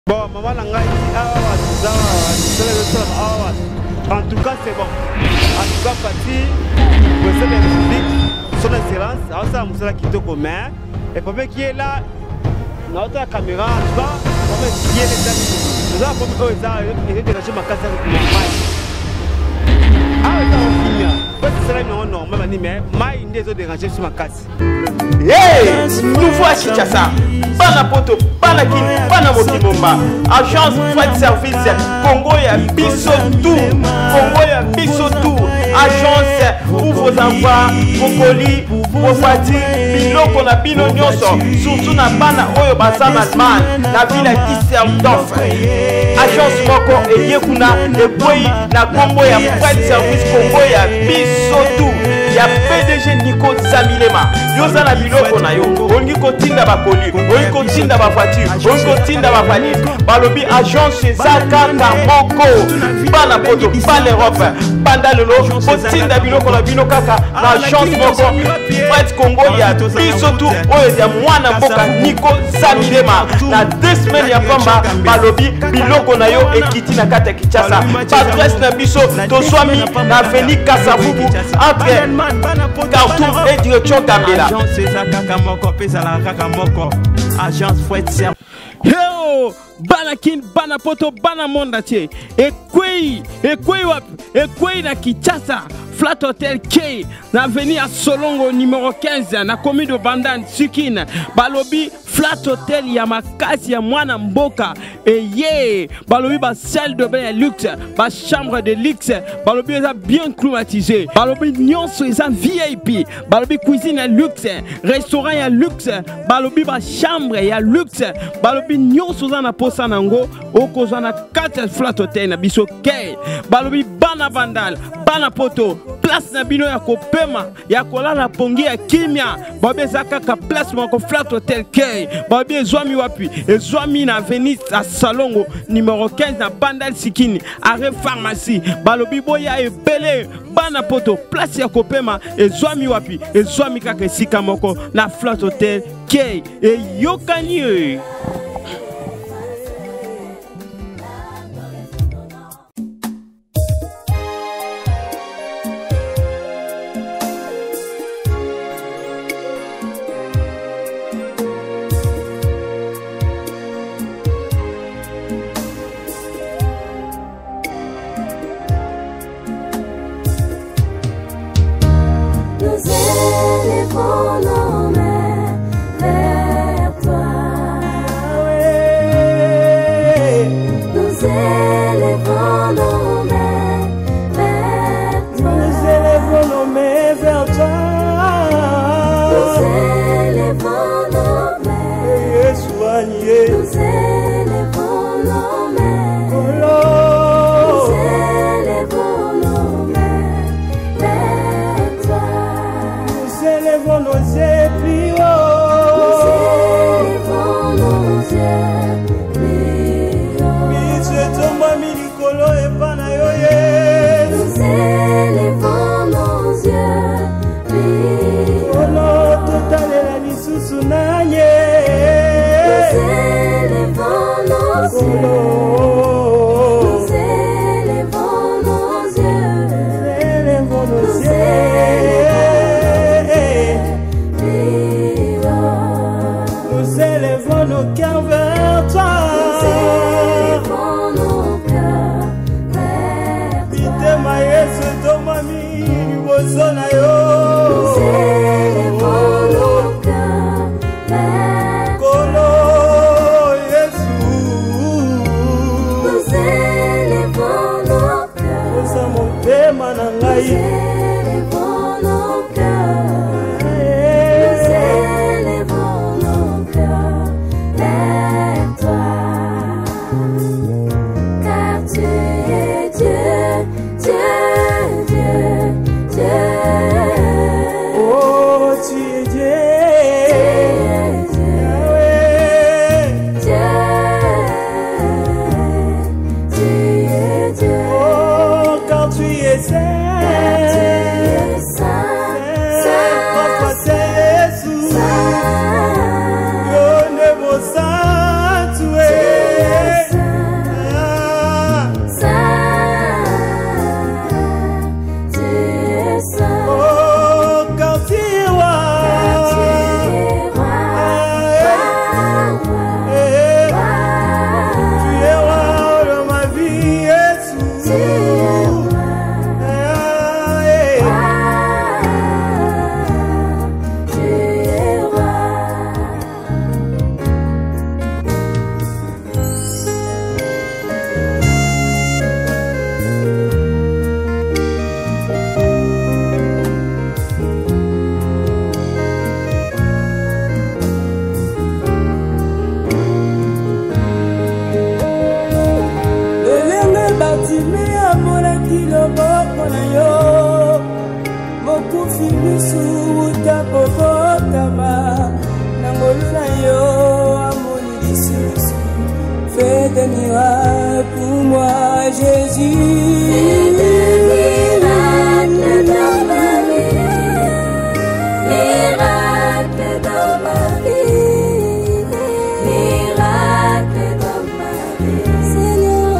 Bon, maman n'a pas en tout cas, c'est bon. En tout cas, Fatih, le président de la République, son excellence, ça a montré qui est commun. Et pour qui est là, notre caméra, en tout cas, pour qui est les amis. Nous avons fait déranger ma casse avec mon maïs. Ah, oui, ça va finir. Parce que c'est là, non, mais maïs, il est dérangé sur ma casse. Hey, nouveau à Kinshasa. Bana poto, bana kini, bana mokimomba. Agence Freight Service Congo ya biso tout. Congo ya biso tout. Agence pour vos envois, vos colis, vos voitures, biloko na bino nyonso. Surtout na bana oyo basa na Allemagne, na ville ya Düsseldorf. Agence moko eyekuna eboyi na Congo ya Freight Service Congo ya biso tout. Ya PDG Nico Zamilema. Yoza na biloko na yo. Ongi kotinda ba colis, ongi kotinda ba voiture, ongi kotinda ba valise. Balobi agence Zaka Moko. Bana poto, bana Europe, banda lolo, kotinda biloko na bino kaka na agence moko. Freight Congo ya biso tout oyo ya mwana mboka Nico Zamilema. Na 2 semaines ya pamba balobi biloko na yo ekiti na kata Kinshasa. Adresse na biso toswami na Avenue Kasavubu entre Cartoum et direction Gambela. Agence Freight Service. Yo, banakin, banapoto, banamondatie. Ekwei na Kinshasa. Flat Hotel K, na avenue à Solongo numéro 15, na commune de Bandane, Sukine. Balobi Flat Hotel Yamakasi ya mwana mboka. Et yeah, balobi ba salle de bain luxe, ba chambre de luxe, balobi eza bien climatisé. Balobi nyonso eza VIP, balobi cuisine ya luxe, restaurant ya luxe, balobi ba chambre ya luxe, balobi nyonso za na posa nango, okozwa na 4 Flat Hotel na biso K. Balobi bana bandal, bana poto. Place na bino ya kopema ya kolala pongi ya kimia babe zakaka place moko Flat Hotel K babe ezwami wapi ezwami na avenue à Salongo numéro 15 na Bandal Sikini arrêt pharmacie balobi boya ebele bana poto place ya kopema ezwami wapi ezwami kaka sika moko na Flat Hotel K e yokani. Ndimi amonaki loboko na yo mokufi misu utapokotama na ngolu na yo amoni lisusu. Fais des miracles pour moi, Jésus. Fais des miracles dans ma vie. Miracles dans ma vie. Miracles dans ma vie. Seigneur,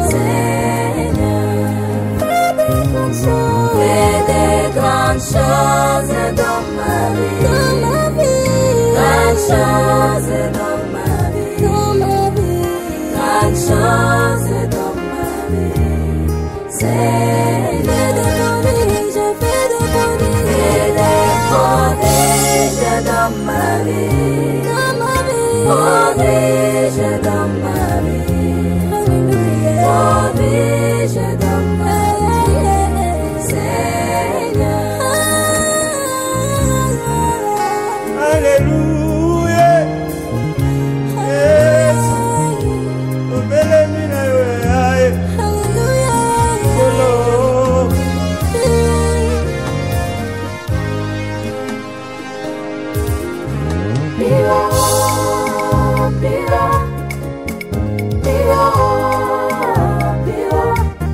fais des grandes choses. Fais des grandes choses dans ma vie. Dans ma vie. Grandes choses dans ma vie. Dans ma vie. Grandes choses dans ma vie. Seigneur, je fais des prodiges dans ma vie. Dans ma vie. Prodiges dans ma vie. Prodiges dans ma vie. Seigneur. Alléluia. Yes. Obelemina yo yae. Hallelujah. Kolo. Pira, pira, pira, pira.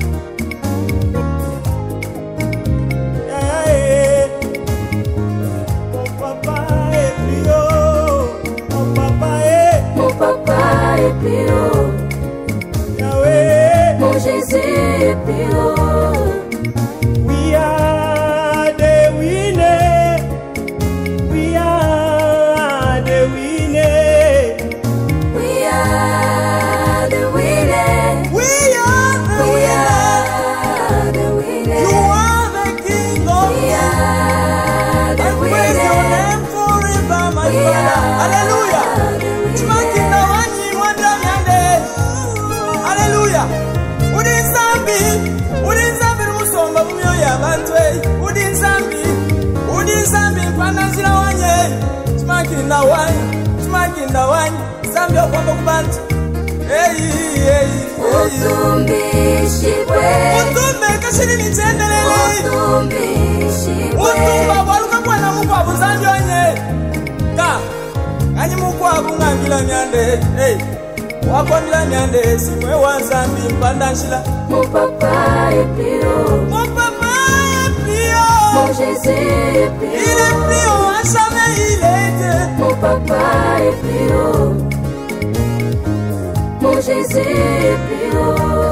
Yae. Mon papa est plus haut. Mon papa est. Mon papa est plus haut. Yahweh. Mon Jésus est plus haut. We are the winner. We are the winner. We are the winner. We are the We winner. are the winner. You are the king of We are the and praise your winner. name forever, my We Father. are Hallelujah. the Tumakina wanyi mwanda nyande. Hallelujah. Udinsambi musomba mumyo ya bantwe. Udinsambi mpanazila wanye. Tumakina wanyi. Zambi okwamba kubantu. Hey. Utumbishibwe. Utumbe kashiri nitendelele. Utumbishibwe. Utumba waluka kwa na mukwabu zambi onye. Ka. Kanyi mukwabu ngambila myande. Hey. Wakwambila myande. Simwe wanzambi mpandanshila. Mon papa est plus haut. Mon papa est plus haut. Mon Jésus est plus Il est plus haut. haut. À jamais il est Dieu. Mon papa est plus haut. Mon Jésus est plus haut.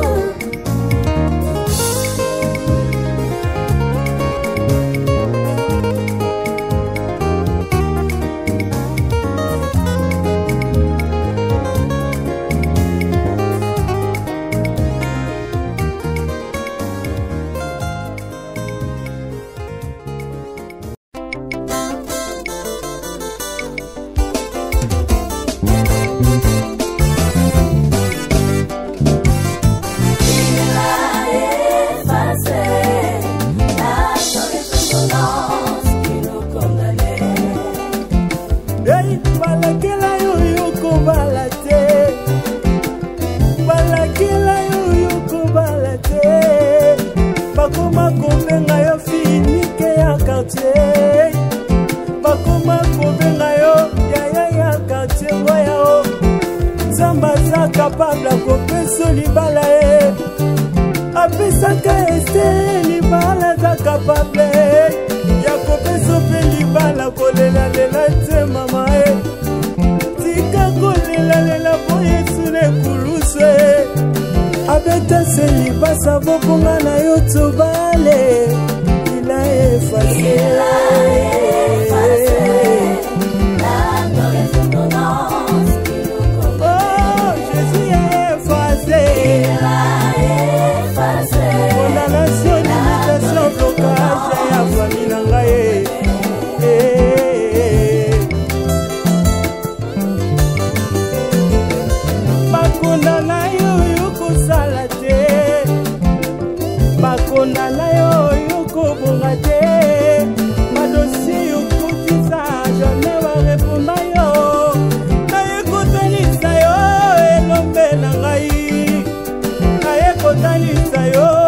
Hey, balakela yo kobalate. Balakela yo kobalate. Bakoma kobenga yo finike ya quartier. Bakoma kobenga yo ya quartier ngoya o. Nzamba za capable kopesa libala e. Apesaka ese libala za capable ya kopesa pe libala kolela lela te mama e. Tika kolela lela po Yesu ne kuluswe. Abeta se libasa bokonga na yo tobale. Ila efase. Oh, Jésus est effacé. Condamnation, limitation, blocage ya famille na ngai. Bakondana yo kosala te. Bakondana yo kobonga te. Madossier yo kotisa jamais bareponda yo. Naye kotanisa yo elombe na ngai. Naye kotanisa yo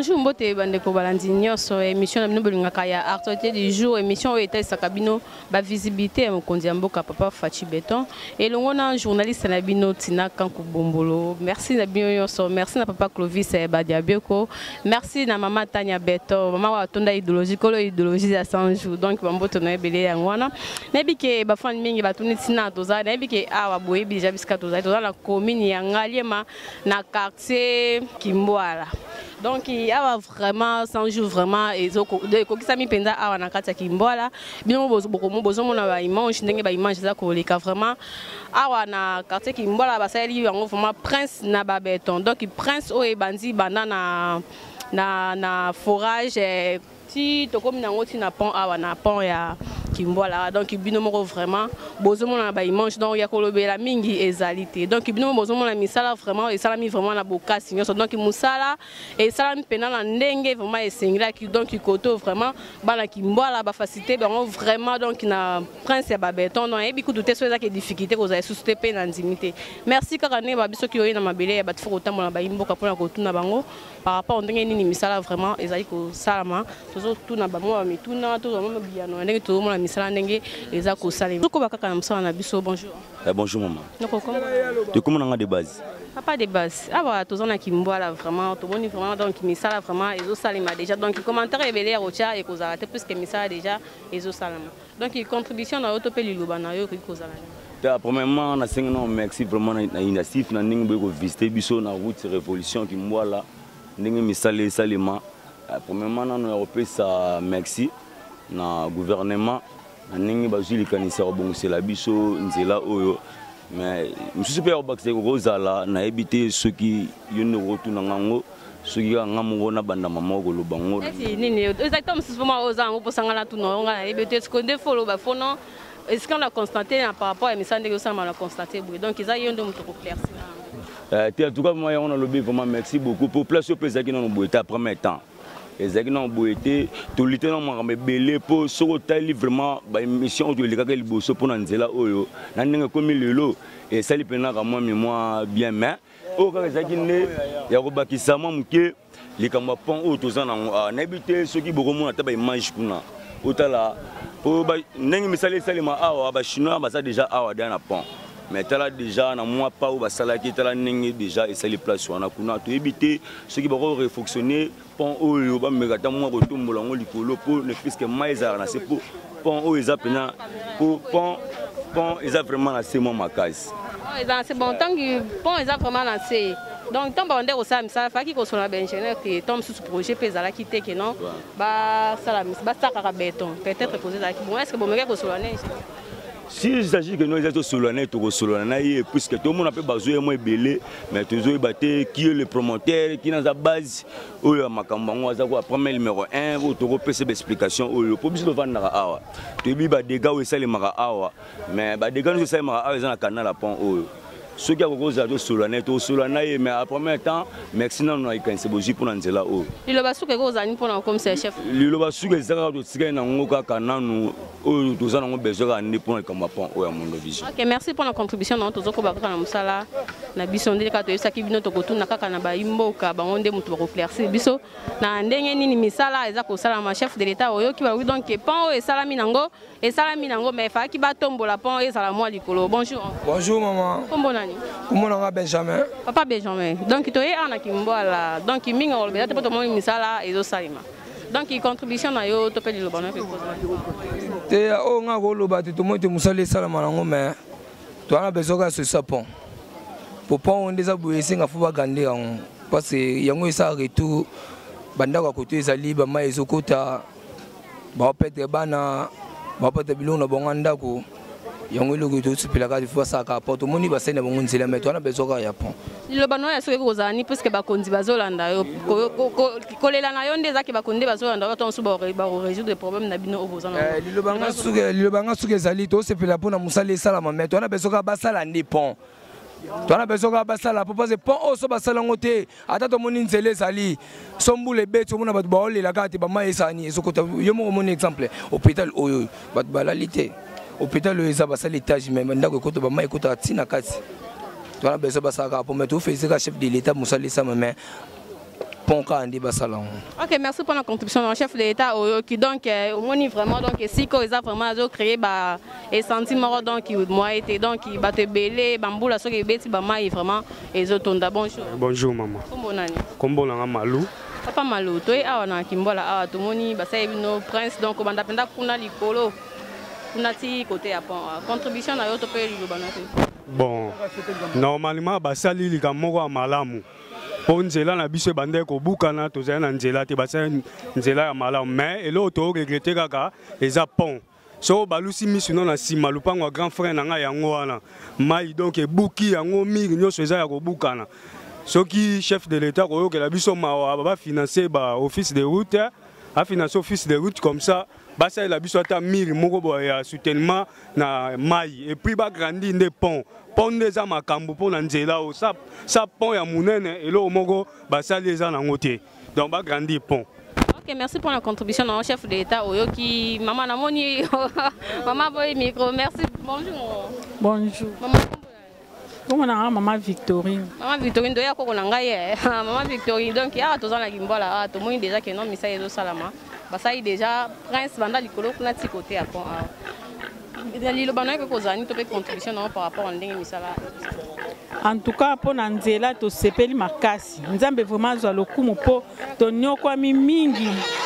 bonjour, mbote bandeko balandi nyonso émission na bino bolingaka ya actualité du jour émission oyo etalisaka bino ba visibilité ya mokonzi ya mboka Papa Faci Beton et longo na journaliste na bino Tina Kanku Bombolo. Merci na bino nyonso, merci na Papa Clovis Badiabioko, merci na Mama Tania Beton, Mama wa tonda idéologie kolo idéologie ya 100 jours donc bamboto na ebele ya ngwana nayebi ke bafani mingi batuni Tina toza nayebi ke awa boyebi déjà biska toza na commune ya Ngaliema na quartier Kimbwala. Donc il y a vraiment 100 jours vraiment et kokisami penza awa na kati ya Kimbwala bino bozo mona ba image ndenge ba image za koleka vraiment awa na quartier Kimbwala basali yango vraiment prince na ba Beton donc prince o e bandi banda na forage ti tokomi nango ti na pont awa na pont ya Kimbwala donc bino moko vraiment bozo mona ba image donc ya kolobela mingi ezalité donc bino bozo mona misala vraiment et salami vraiment na bokasi nyonso donc musala et salami pena na ndenge vraiment esengela ki donc koto vraiment bana Kimbwala ba facilité bango vraiment donc na prince ya ba Beton donc ebi kutu te so ezaki difficulté ko za susute pe na nzimité merci kaka ne ba biso ki oyi na mabele ya batfo kotambola ba imboka pona kotuna bango par rapport au ndenge nini misala vraiment ezali ko salama tozo tuna ba mo mituna tozo mo biano ndenge tozo mona misala ndenge eza ko salama ko bakaka na msala na biso bonjour. Bonjour maman. Tu comment on a de base? Pas de base. Ah bah tozo na Kimbwala vraiment to boni vraiment donc misala vraiment ezo salama déjà donc commentaire ebele ya rocha et kozala te plus que misala déjà ezo salama. Donc contribution na autopé liloba na yo ko zala. Premièrement, on a 5 ans, merci vraiment à l'initiative, on a visité biso na route révolution Kimbwala. Ndenge misale salima premièrement na européen ça merci na gouvernement ndenge bazui likanisa obongusela biso nzela oyo mais mususu pe obakse kozala na ebité soki yone rotuna ngango soki ngamo na banda mama ko lobango nini exactement mususu vraiment ozango posangala tuno ngala ebité ce qu'on défolo ba fono est-ce qu'on a constaté par rapport à misande que ça on a constaté donc ils a yondo muto ko clair en tout cas, moi, on a lobby vraiment merci beaucoup pour placer au président qui nous boité à premier temps. Les gens qui nous boité, tout le temps, on m'a belé pour ce que vraiment, bah mission de l'école qui bosse pour nous là, oyo, n'en comme le lot et ça lui permet à moi bien mais, au cas où qui né, il y a rebaki ça moi que les camarades pont au tous en habité ceux qui beaucoup moins tabac mange pour nous. Autant pour bah n'en misale salima awa bah chinois bah ça déjà awa dans la pont. Mais tu as déjà, dans moi, pas où va salaki, tu as déjà et ça les places sur un coup. Tu éviter ceux qui vont réflexionner, pont où il va me gâter, moi, retourne mon langue, pour ne plus que maïsa, c'est pour pont où ils appellent, pour pont, ils ont vraiment assez ma case. C'est bon, tant que pont, ils ont vraiment assez. Donc, tant qu'on est au SAM, ça fait qu'il soit ingénieur qui tombe sur ce projet, puis ça qui que non, bah, ça va béton. Peut-être poser la question, est-ce que vous me regardez sur la neige? Si il s'agit que nous sommes solennels, puisque tout le monde a besoin de moi belé, mais toujours battre qui est le promoteur, qui est dans la base, où il y a ma campagne, premier numéro 1, où tu repères ces explications, où il faut bien vendre à Awa. Tu as des dégâts où c'est les Mara Awa, mais des dégâts où c'est les Mara Awa, ils ont un canal à pont. Ceux qui ont besoin de solennels, mais à premier temps, merci nous avons un sébogi pour nous là haut. Il a besoin que vous ayez pour comme c'est chef. Il a besoin que vous ayez besoin de ok, merci pour la contribution dans tout ce que vous avez fait. Na biso ndele kato yesa ki bino to kotuna kaka na ba imboka ba onde mutu ba claircer biso na ndenge nini misala eza ko sala ma chef de l'état oyo ki ba wi donc pont et salami nango mais fa ki ba tombola pont et sala moi likolo. Bonjour. Bonjour maman. Comment nani? Comment on a Benjamin? Papa Benjamin. Donc to e ana Kimbwala donc minga olbe ta poto mo misala ezo salima. Donc il contribution na yo to pe le bonheur que cause. Te o nga ko lo ba te to mo te musala salama nango mais to ana besoka ce sapon. Pour pont des aboués singa fuba gande parce que yango isa retour banda kwa côté ezali ba mai ezokota ba pete bana ba pete bilona bonganda ko yango le goto tsipela ka fuba saka poto moni ba sene bongo nzela mais toi na besoka ya pont le bano ya soki kozani parce que ba kondi bazolanda yo kolela na yo ndeza ki ba kondi bazolanda yo ton suba ba résoudre des problèmes na bino obozana le banga suke ezali to sepela pona musala salama mais toi na besoka basala ndi pont. Tu as besoin de basala pour passer pont au so basala ngote ata to moni nzele sali sombule beto mona bat baole la kati ba maisani ezokota yo mo mon exemple hôpital oyo bat balalite hôpital oyo za basala étage même ndako ekoto ba mai ekota tina kati tu as besoin basala pour mettre au fait chef de l'état musali ça mais pont kandi basala. Ok, merci pour la contribution en chef de l'État qui donc on est vraiment donc si ils ont vraiment créé bah et sentiment donc moi était donc il va te belé bamboula so que beti ba mai vraiment et autres bonjour. Bonjour maman. Kombo na Malou. Papa Malou toi awa na kimbola awa to moni ba sai bino prince donc banda penda kuna likolo. Kuna ti côté à contribution na yo to pe li bana. Bon. Normalement ba sali likamoko malamu. Pour nzela na biso bande ko bukana to za na nzela te ba sa nzela ya malamu mais elo to regretter kaka eza pont. So balusi misuno na sima lupango grand frère na nga yango wana mai donc ebuki yango miri nyoso eza ya ko bukana. Soki chef de l'État ko yokela biso mawa ba financer ba office de route a financer office de route comme ça ba ça la biso ata miri moko bo ya soutènement na mai et puis ba grandi des ponts pont des amakambo pour na nzela o ça pont ya munene elo moko ba ça les en ngote donc ba grandi pont. Ok, merci pour la contribution au chef de l'État Oyoki maman namoni maman boy micro merci bonjour. Bonjour. Comment on a maman Victorine? Maman Victorine doya ko na ngai maman Victorine donc ya to zana kimbola to moni déjà que non misa yezo salama ba ça déjà prince banda likolo kuna ti côté à pont Lilo bana ko kozani to pe contribution par rapport à ndenge misala. En tout cas pour nanzela to sepeli makasi nzambe vraiment zwa lokumu po to nyokwa mi mingi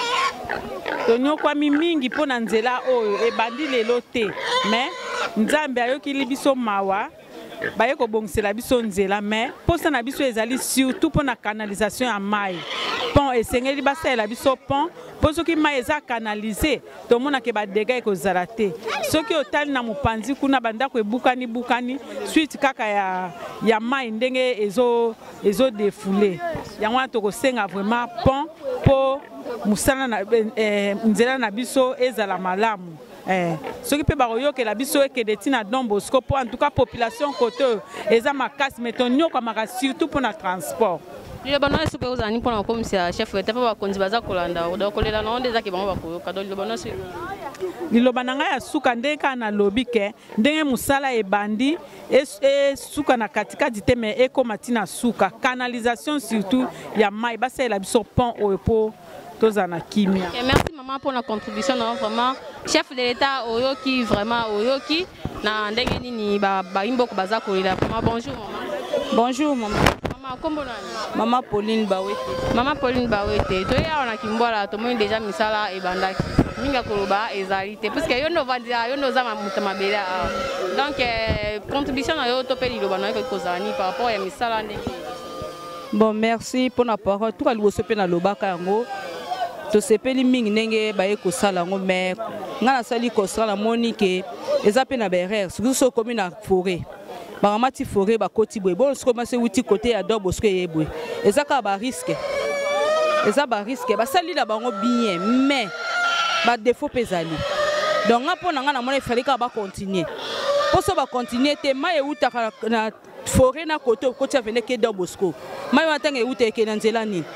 po nanzela oyo e bandi lelo te mais nzambe ayoki libiso mawa baye ko bongisela biso nzela mais posa na biso ezali surtout pour na canalisation ya mai pont esengeli basala biso pont po soki mai eza canalisé to mona ke ba dégâts ekozala te soki otali na mopanzi kuna bandako ebukani suite kaka ya mai ndenge ezo défoulé yango wana tokosenga vraiment pont po musala na nzela na biso ezala malamu. Ce qui peut baroyoke la biso et que des tina Don Bosco pour en tout cas population côté eza makasi metonyo comme surtout pour notre transport. Le bana est super osani pour la commissaire chef était pas konzi baza kolanda donc les là des qui vont bakoyoka donc le bana c'est lilobana nga ya suka ndeka na lobby ke ndenge musala e bandi et suka na katikati te mais ekomatina suka canalisation surtout ya mai basa la biso pont opo tozana kimia. Merci maman pour la contribution vraiment chef de l'État oyoki vraiment oyoki na ndenge nini ba imbo ko baza kolila vraiment bonjour maman. Bonjour maman. Maman kombo nani? Maman Pauline Bawete. Maman Pauline Bawete to ya ona kimbola to moni déjà misala e bandaki minga koloba ezalité parce que yo no vandia yo no zama mutamabela donc contribution na yo to pe liloba na ko kozani par rapport à misala ndenge. Bon merci pour la parole tout ka liboso pe na lobaka yango to sepeli mingi ndenge baye kosala ngo mais ngana sali kosala moni ke eza pe na berère so komi na forêt baramati forêt bakoti boye bon so commencer wuti côté ya Don Bosco yebwe eza ka ba risque basali la bango bien mais ba défaut pezali donc ngapona ngana mona ifali ka ba continuer poso ba continuer te mai euta na forêt na côté venir ke Don Bosco mai watanga euta ke na nzela nini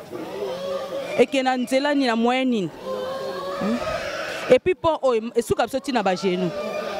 ekena nzela ni na moyen nini et puis pour esuka biso tina ba genou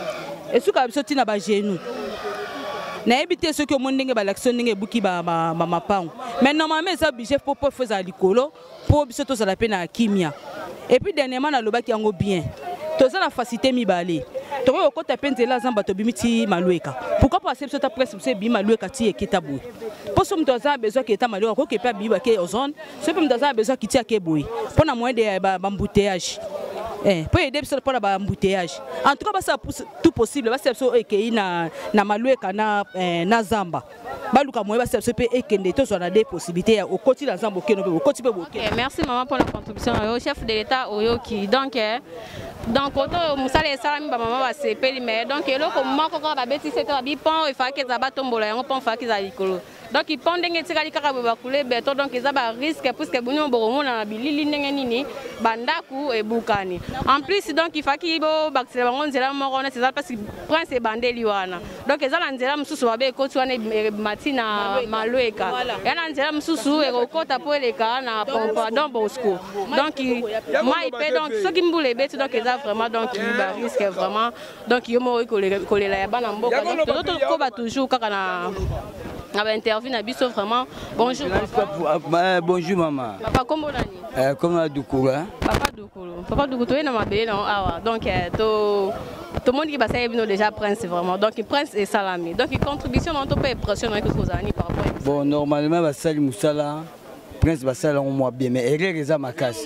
na ebité ce que mon ndenge ba l'action ndenge buki ba mapango mais normalement ça budget pour faire likolo pour biso to za pe na kimia et puis dernièrement na lobaki yango bien to za na facilité mibale to ko kota penzela zamba to bimiti malueka pourquoi pas c'est ta presse c'est bi malueka ti ekita boy poso mto za besoin ki eta malueka ko ke pa bi ba ke ozone c'est pe mto za besoin ki ti ake boy pona moyen de ba embouteillage pour aider pour la embouteillage en tout cas ça tout possible ba sepso ekei na malueka na zamba baluka moyen ba sepso pe ekende to zo na des possibilités au côté la zamba ke no pe au côté pe boké. Merci maman pour la contribution au chef de l'État oyoki donc auto musala salami ba maman ba sepeli mais donc eloko moko ka ba beti c'est ba pont il faut que ça ba tombola yango pont fa ki za likolo donc il pont ndenge tikali kaka ba couler beton donc ça ba risque puisque bunyo bokomo na bilili ndenge nini bandaku e bukani en plus donc il faut ki bo baksela bango nzela moko na c'est ça parce que prince e bandeli wana donc eza na nzela msusu ba be ko twana matina malueka yana nzela msusu e kokota po eleka na pompa Don Bosco donc mai pe donc ce qui mbule betu donc eza vraiment donc il ba risque vraiment donc yo mo kolela ya bana mboka donc to ko ba toujours kaka na On va interviewer Nabiso vraiment. Bonjour. Papa. Bonjour maman. Papa, comment on comment Doukoura? Papa Doukoura. Papa Doukoura, tu es dans ma belle. Donc, tout le monde qui va savoir déjà Prince vraiment. Donc, Prince et Salami. Donc, une contribution dans ton pays impressionnant que vous avez par rapport à bon, normalement, Basali Moussala, Prince Basali on moi bien, mais erreur est à ma casse.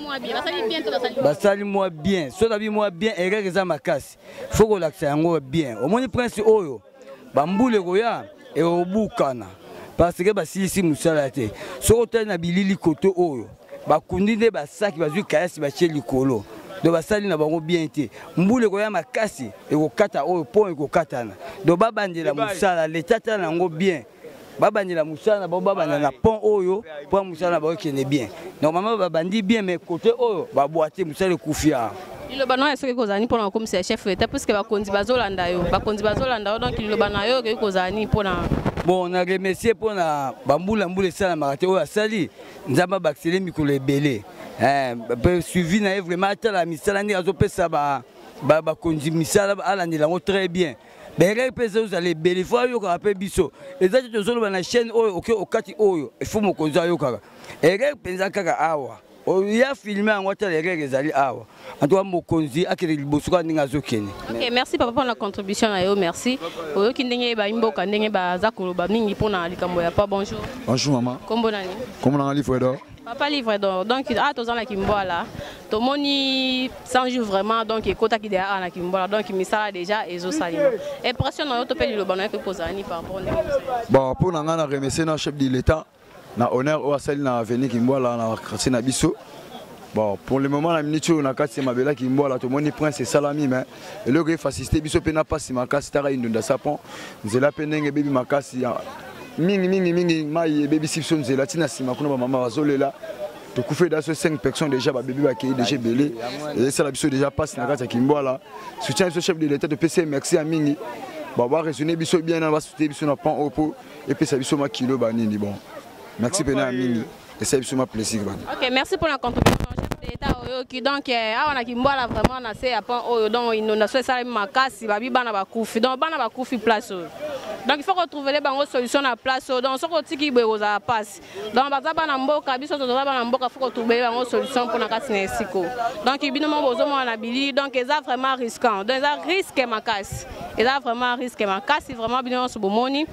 Basali moi bien, soit la vie moi bien, erreur est à ma casse. Faut qu'on l'accorde bien. Au moins, Prince Oyo, Bamboule Goya. Et au Boukana parce que Basili si Moussala te so tu na bilili koto oyo bakundi ne basaki bazui kayasi bache likolo do basali na bango bien te mbule ko ya makasi e ko kata oyo pont e ko katana do babandela Moussala letata nango bien babandela Moussala ba babanda na pont oyo pour Moussala ba kene bien normalement babandi bien mais côté oyo ba boiter Moussala kufia. Le bana est-ce que kozani pour comme c'est chef état parce que bakondi bazolanda yo donc le bana yo que kozani pour na bon on a remercié pour na bambula sala marate o asali nzamba baxele mikolo ebele suivi na vraiment la misala ni azopesa ba kondi misala alandela ngo très bien bere pesa vous allez bele fois yo ka pe biso ezati tozolo na chaîne oyo OK okati oyo il faut mokonza yo kaka ere penza kaka awa il y a filmé en hôtel les gens awa en tout cas mokonzi akele libosuka ninga zokene. OK, merci papa pour la contribution na yo, merci. Oyo kindenge ba imboka ndenge ba zakolo ba mingi pona likambo ya pa bonjour. Bonjour maman. Kombo nani? Comment on a livre d'or? Papa livre d'or. Donc to la kimbola. To moni 100 jours vraiment donc ekota ki derrière na kimbola donc misala déjà ezo salima. Impression na yo to peli lo bana que kozani par rapport ndenge. Bon pour nga na remercier na chef de l'état. Na honneur au asali na avenue Kimbola na quartier na biso. Bon pour le moment la minute na quartier Mabela Kimbola to moni Prince Salami mais le que facilité biso pe na passe makasi tara indonda sapon nzela pe ndenge baby makasi mingi mai baby sipso nzela tina sima kuna ba mama bazolela to kufe da so 5 personnes déjà ba baby ba ki déjà belé et ça la biso déjà passe na quartier Kimbola soutien ce chef de l'état de PC merci à mingi ba ba raisonner biso bien na ba soutenir biso na pan opo et puis ça biso ma kilo ba nini bon. Merci Pena Mingi et c'est absolument plaisir. OK, merci pour la contribution chef d'état qui donc on a kimbola vraiment na c'est à point donc inondation ça makasi ba bana ba kufi donc bana ba kufi place. Donc il faut retrouver les bango solution na place donc so ko tiki be oza passe. Donc baza bana mboka biso to bana mboka faut retrouver bango solution pour na kasine siko. Donc ibino mo bozo mo na bili donc ça vraiment risquant. Donc ça risque makasi. Et là vraiment risque makasi vraiment bino so bomoni.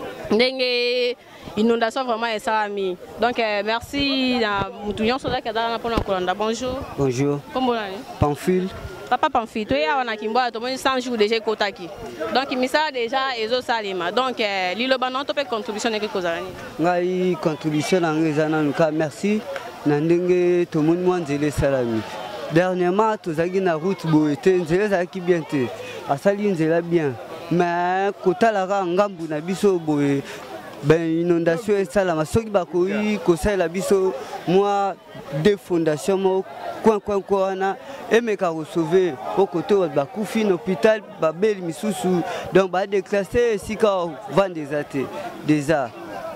Ndenge inondation vraiment est ça ami. Donc merci à Moutouyon Soda qui a dans pour la bonjour. Bonjour. Comment on Pamphile. Papa Pamphile, tu es à Kimbola, tu as 100 jours déjà Kotaki. Donc il me ça déjà Ezo Salima. Donc l'île Banan tu peux contribution quelque chose à ngai contribution en rezana nuka merci nandenge to mon mwanzele salami. Dernièrement tu zagi na route boete nzela zaki bien te. Asali nzela bien. Mais kotala ka ngambu na biso boye ben inondation et ça la soki bakoyi ko ça la biso moi des fondations mo coin na et me ka sauver au côté ba kufi hôpital ba bel misusu donc ba déclasser si ka vend des athées déjà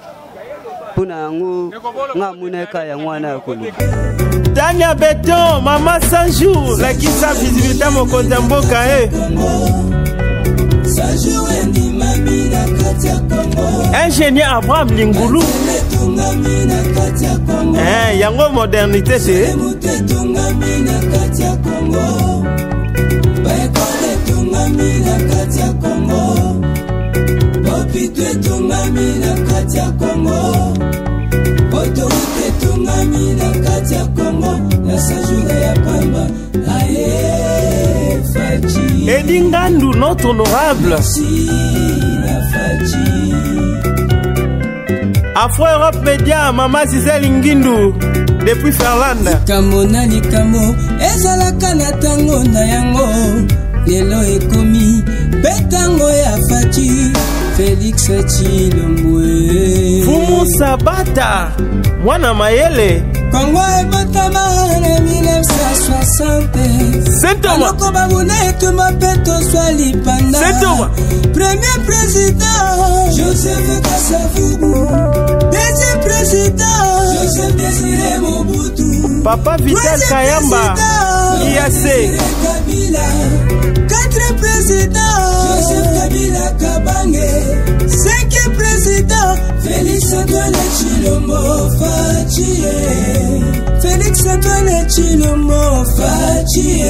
pour na ngo ngamuna ka ya ngwana ko Tania Béton maman 100 jours la qui sa visibilité mo kontamboka Ingénieur Abraham Lingoulou yango modernité c'est Edingandu notre honorable Afro Europe Média, Maman Gisèle Ngindu, depuis Ferland. Kamona likamo, ezalaka na tango na yango, lelo ekomi, betango ya Fachi, Félix Chilombwe. Fumu Sabata, Mwana Mayele. Congo ebotama na 1960. C'est Thomas. Aloko babune tuma peto swali panda. C'est Thomas. Premier président, Joseph Kasavubu. Deuxième président, Joseph Désiré Mobutu. Papa Vital Kayamba, IAC. Quatrième président, Joseph Kabila Kabange. Cinquième président, Fachi, Félix Antoine Chilomo Fachi.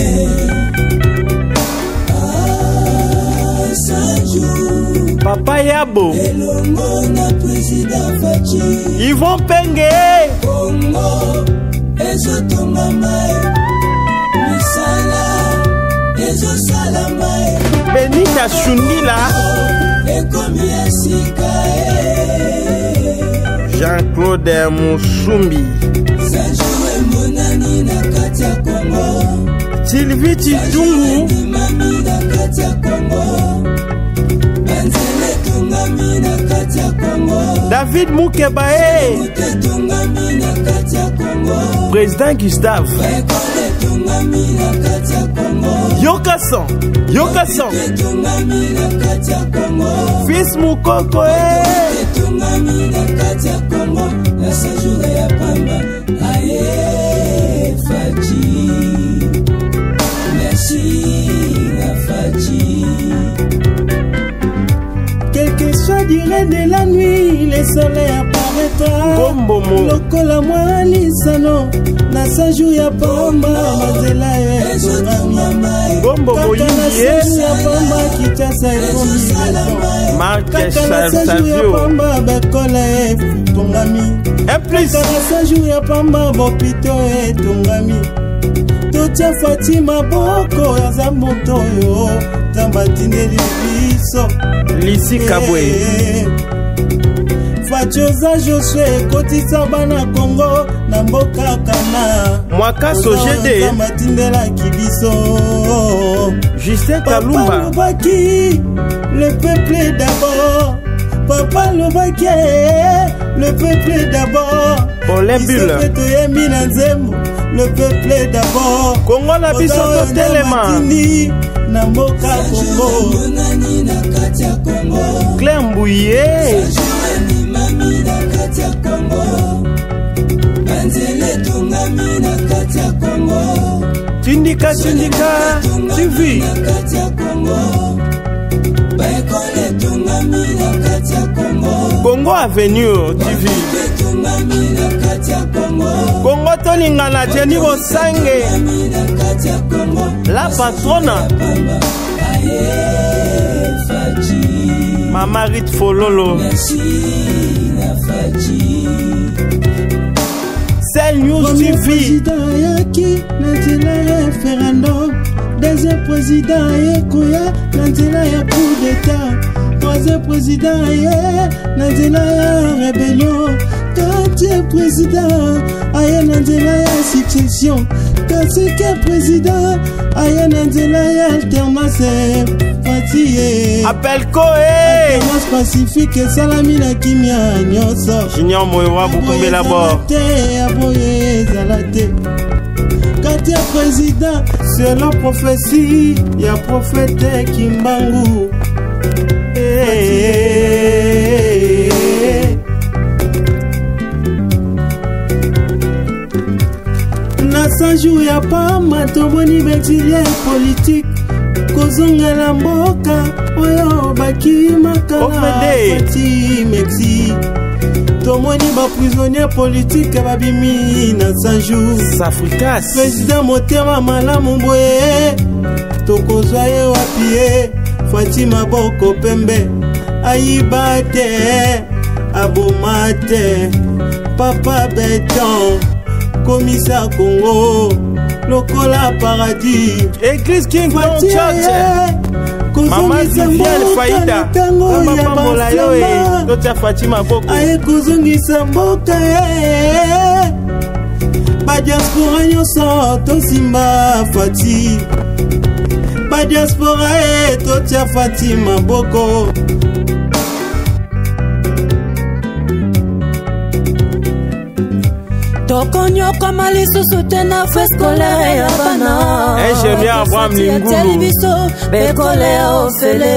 Papa Yabo, Yvon Penge, Congo, Benita Shunila, Jean-Claude Moussumbi, Sylvie Tidungu, David Moukebae, Président Gustave, Yokasan, Fils Moukoko, quel que soit durée de la nuit, le soleil apparaîtra. Lokola mwali sano, na sanju ya pamba, mazela ya tongami. Kaka na sanju ya pamba, kitasa ekomi. Marc sanju ya pamba, bekola ya tongami. Kaka na sanju ya pamba, bopito ya tongami. Totia Fatima boko, yaza moto yo, tambatine libiso. Lisi Kabwe Fachoza Joshua kotisa bana Congo na mboka kana Mwaka Sojede Tamatindela kibiso Justin Kalumba Papa Lobaki, le peuple d'abord. Papa Lobaki, le peuple d'abord. Olembule le peuple d'abord. Congo la biso totelema na mboka Congo. Claire Mbouye Tindika TV Congo Avenue TV Congo Tolingana Jenny Bosange La Patrona Mama Rit Fololo Cell News TV référendum. Deuxième président Koya Nantela ya coup d'état. Troisième président Nantela ya rébellion. Quatrième président Nantela ya succession. Cinquième président Nantela ya alternance. Appel Koé Alternance pacifique salami na kimia nyoso. Junior Moewa Bukumbe la bord. Aboye zalate. Quatrième président, c'est la prophétie, il y a prophète Kimbangu. Na sanjou ya pa matoboni bexilien politique. Kozonga la mboka, oyo baki makala fati Mexique. Tomoni ba prisonnier politique babimi na sanjou Afrikas président motema malamu boye tokozwa ye wapie Fatima boko pembe ayibate abomate papa béton commissaire Congo lokola paradis église King Kong Church Mama Viviane Faida Mama Mola yoe Dotia Fatima Boko aye kuzungisa mboka ba diaspora nyoso tosimba Fati ba diaspora totia Fatima Boko Tokonyo kama lisusu tena fue scolaire ya bana Ingénieur Abraham Lingulu Bekole ya ofele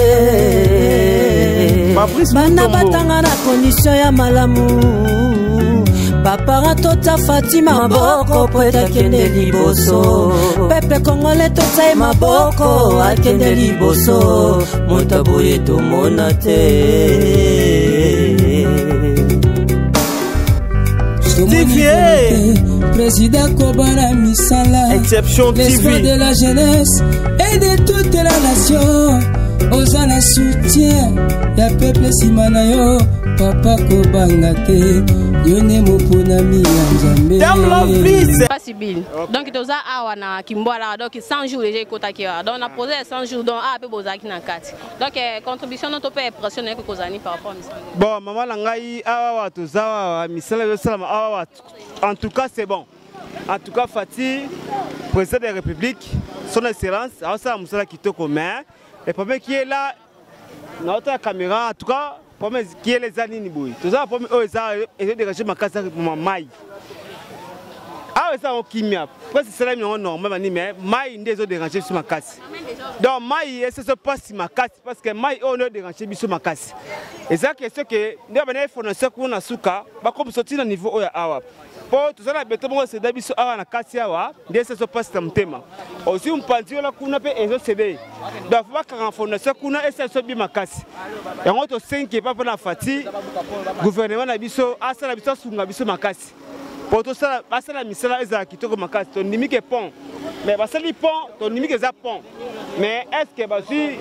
Bana batanga na condition ya malamu Papa tota Fatima maboko Pweta kende liboso Pepe Kongole tota maboko Akende liboso Montaboye to monate TV. Président Kobana Misala, Exception l'espoir TV de la jeunesse et de toute la nation. Osana soutien, ya peuple simanayo, papa Kobangate, yone moponami Nzambe. Pas si bien. Donc toza awa na Kimboala donc 100 jours déjà kota ki donc on a posé 100 jours donc a pe bozaki na kati. Donc contribution non to pe impressionner que kozani par rapport à misala. Bon maman la ngai awa toza misala yo salama awa en tout cas c'est bon. En tout cas Fati président de la République son excellence awa ça musala kitoko mais et pour qui est là notre caméra en tout cas pour qui est les anini boy. Toza pour eux ça et dégager ma casa pour ma maille. Ah, ça on kimia. Parce que c'est là normal mais maille ndezo déranger sur ma casse. Donc maille ça se passe sur ma casse parce que maille on ne déranger sur ma casse. Et ça que ce que ndio bana fournisseur ko na suka ba comme sortir na niveau oya awa. Pour tout ça la beto mo c'est dabiso awa na casse awa ndio ça se passe dans tema. Aussi on panzi la kuna pe ezo cd. Donc faut pas que fournisseur kuna et ça se bi ma casse. Et on to 5 pas pour la fatigue. Gouvernement na biso asa na biso sunga biso ma casse. Pour tout ça, la misala est à qui te remarque, ton limite est pont. Mais parce que pont, ton limite est pont. Mais est-ce que basi,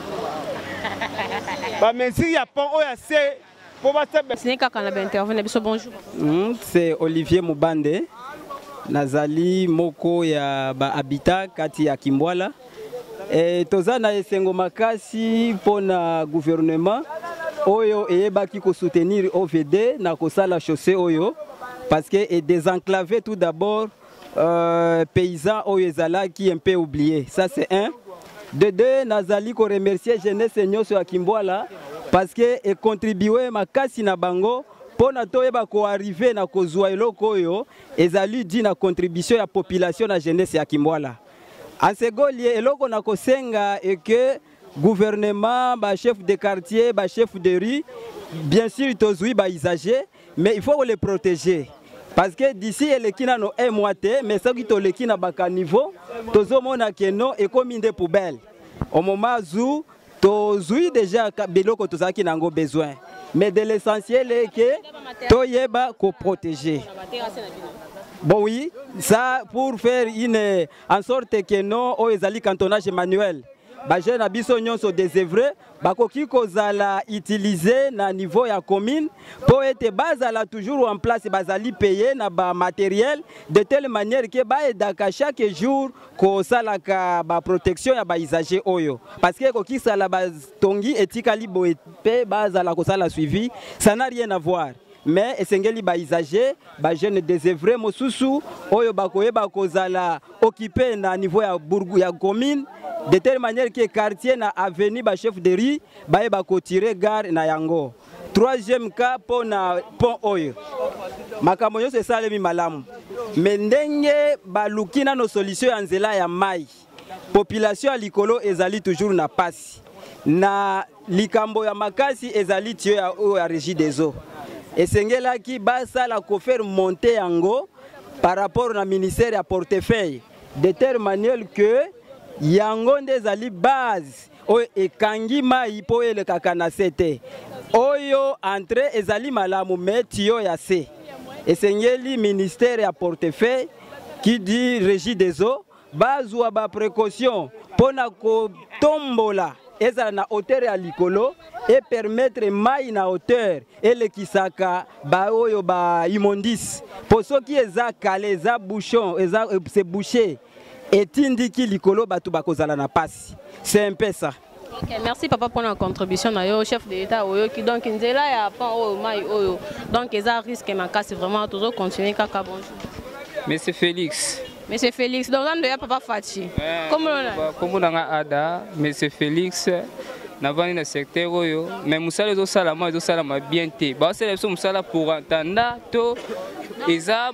mais s'il y a pont, il y a c'est pour battre. Ce n'est qu'à quand la intervenir. Bonjour. C'est Olivier Mubande. Nazali moko ya ba habitat kati ya Kimboala. Et tozana esengo makasi pona gouvernement oyo eyebaki ko soutenir OVD na kosala chaussée oyo. Parce que est désenclavé tout d'abord paysans au Yezala qui est un peu oublié. Ça c'est un. De deux, Nazali ko remercier jeunesse nyonso ya Kimboala parce que est contribué makasi na bango pour na toyeba ko arriver na kozwa eloko oyo ezali di na contribution ya population na jeunesse ya Kimboala. En second lieu eloko na kosenga et que gouvernement, ba chef de quartier, ba chef de rue, bien sûr tozui ba usager, mais il faut les protéger. Parce que d'ici les kina no moité mais ça qui to les kina baka niveau tozo mona keno et comme une poubelle au moment où tozui déjà biloko tozaki nango besoin mais de l'essentiel est que toyeba ko protéger. Bon oui, ça pour faire une en sorte que non o ezali cantonnage manuel. Ba jeune abiso nyonso désœuvré bakoki kozala utiliser na niveau ya commune pour être bazala toujours en place bazali payer na ba matériel de telle manière que ba edaka chaque jour ko salaka ba protection ya ba usager oyo parce que koki sala ba tongi etikali boepe bazala ko sala suivi ça n'a rien à voir. Mais esengeli ba usager ba jeune désœuvré mosusu oyo bakoyeba kozala occupé na niveau ya bourg ya commune de telle manière que quartier na avenue ba chef de rue ba ko tirer gare na yango. Troisième cas pour na pont oyo makambo nyonso esalemi malamu mais ndenge balukina no solution ya nzela ya mai population ya likolo ezali toujours na pasi na likambo ya makasi ezali tio ya régie des eaux esengelaki basala ko faire monter yango par rapport na ministère ya portefeuille de telle manière que yango ndezali base oyo ekangi mai po elekaka na sete oyo entrée ezali malamu mais tio ya se esengeli ministère ya portefeuille qui dit régie des eaux bazwa ba précaution pona ko tombola ezala na hauteur ya likolo et permettre mai na hauteur elekisaka ba oyo ba immondice pour ceux qui eza calé eza bouchon eza c'est bouché et tindiki likolo batu bakozala na pasi. C'est un peu ça. Okay, merci papa pour la contribution au chef de l'État qui donc nzela ya pan o mai oyo donc eza risque makasi vraiment toujours continuer kaka bonjour. Monsieur Félix. Monsieur Félix donc on doit papa Fati. Comme on a ada Monsieur Félix navani na secteur oyo mais musala zo sala ma zo sala ma bien te ba c'est le musala pour entendre to eza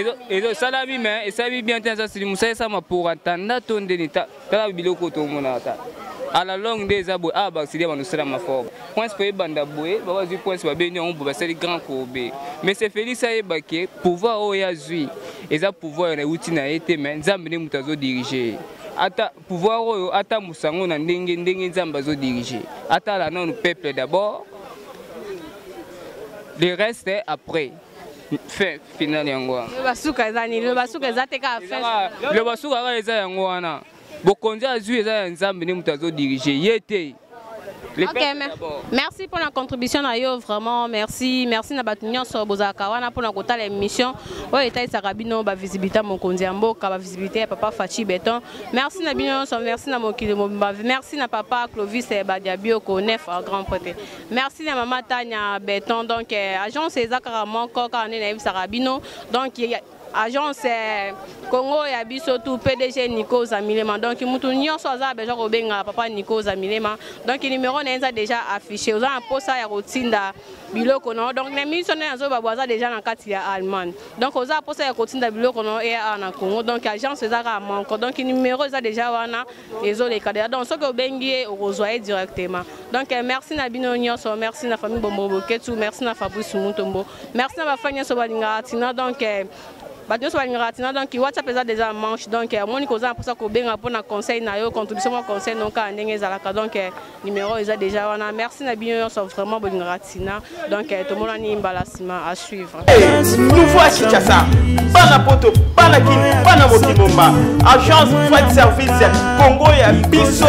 sala bi mais eza bi bien te ça c'est musala ça ma pour entendre to ndenita tala biloko to mona ta à la longue des abo aba c'est ba musala ma fort point pour banda boé ba wazi point ba beni on ba c'est grand kobe mais c'est Félix a ebake pouvoir oya zui eza pouvoir na uti na été mais nzambe ne mutazo diriger ata pouvoir oyo ata musango na ndenge nzamba zo diriger ata la non peuple d'abord le reste après fin final yango le basuka ezani le basuka ezateka fin le basuka ka eza yango wana bokonzi azwi eza ya nzambe ni mutu azodirige ye te. Ok, merci pour la contribution Nayo, vraiment merci na batunyo so bozaka wana pour la kota l'émission o eta Sarabino ba visibilité mon kondiambo ka ba visibilité papa Fachi Beton. Merci na bino so merci na mokili merci na papa Clovis et Badiabio ko nef en grand poté. Merci na maman Tanya Beton donc agence ezaka moko ka na Sarabino donc agence Congo ya biso tout PDG Nico Zamilema donc mutu nyonso aza beja ko benga papa Nico Zamilema donc numéro neza déjà affiché oza en posa ya rotinda biloko no donc na mission nazo baboza déjà na kati ya Allemagne donc oza posa ya rotinda biloko no et na Congo donc agence ezaka manko donc numéro eza déjà wana ezo les cadres donc ce que bengi ozoyer directement donc merci na bino nyonso merci na famille Bombo Ketu merci na Fabrice Mutombo merci na ba fanya so balinga tina donc donc WhatsApp est déjà manche donc moi ni koza pour ça ko benga pour na conseil na yo contribution mo conseil donc ndenge zalaka donc numéro est déjà wana merci na bien so vraiment bolinga tina donc tout le monde ni emballasement à suivre. Nouveau à Kinshasa bana poto bana kini bana mokimomba agence freight service Congo ya biso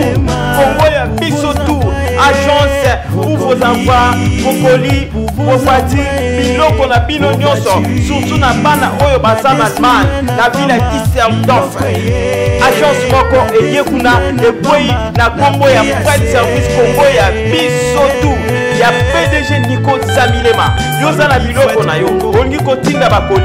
tout agence pour vos envois vos colis vos voitures biloko na bino nyonso surtout na bana oyo baza na Allemagne na ville ya Düsseldorf agence moko eyekuna ekwei na kombo ya freight service Congo ya biso tout ya PDG Nico Zamilema yoza na biloko na yo olingi kotinda bakoli